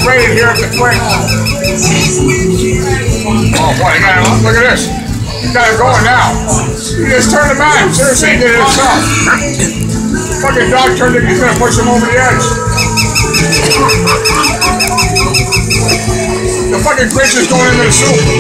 rated here at the Twin. Oh boy, look at this. He's got it going now. He just turned him on. Seriously, he did it himself. Fucking dog turned it, he's gonna push him over the edge. The fucking Grinch is going into the soup.